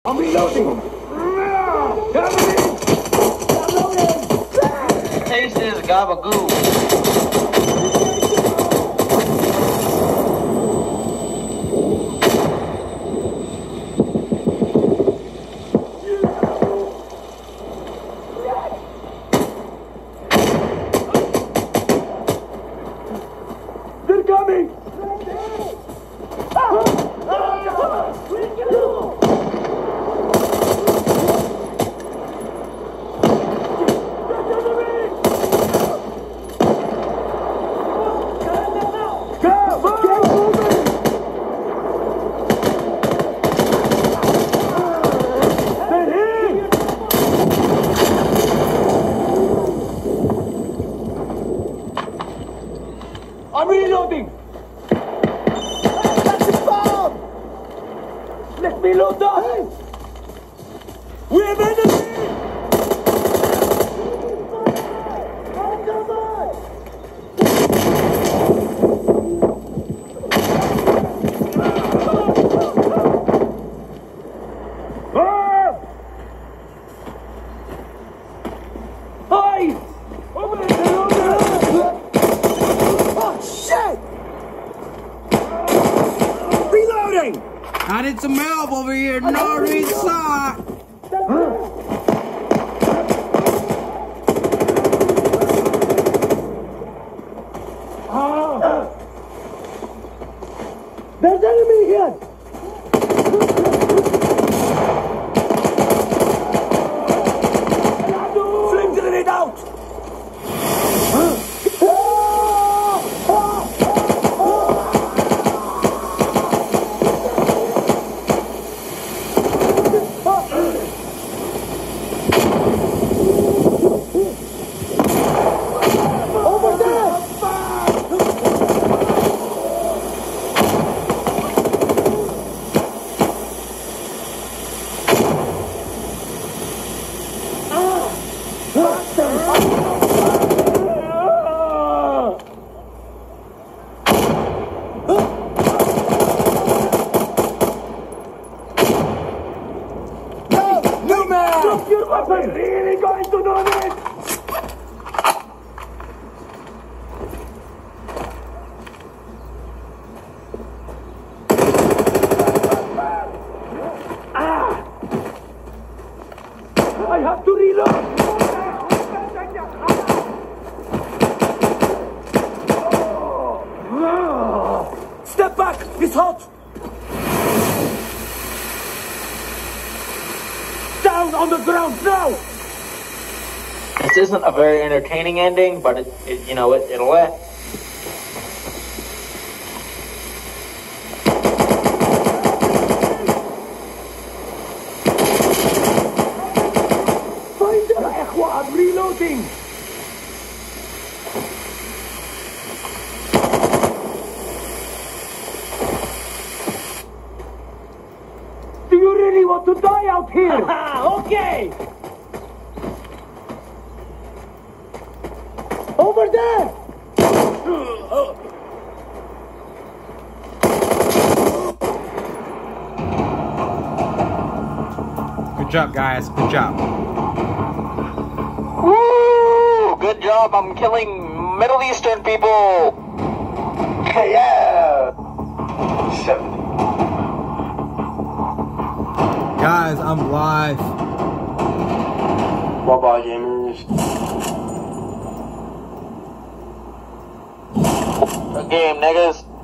I'm reloading! Taste this gabagoo. They're coming! I'm reloading! That's the bomb! Let me load up! We have enemy! Hi! I did some help over here, Norisa. There's enemy here! Flame grenade out! Drop your weapon! Really going to do this? I have to reload! Step back! It's hot! Down on the ground now! This isn't a very entertaining ending, but it'll let. Find the Ikhwa, I'm reloading! Do you really want to die out here? Okay! Over there! Good job, guys. Good job. Woo! Good job. I'm killing Middle Eastern people. Yeah. 70. Guys, I'm live. Bye-bye, gamers. Good game, niggas.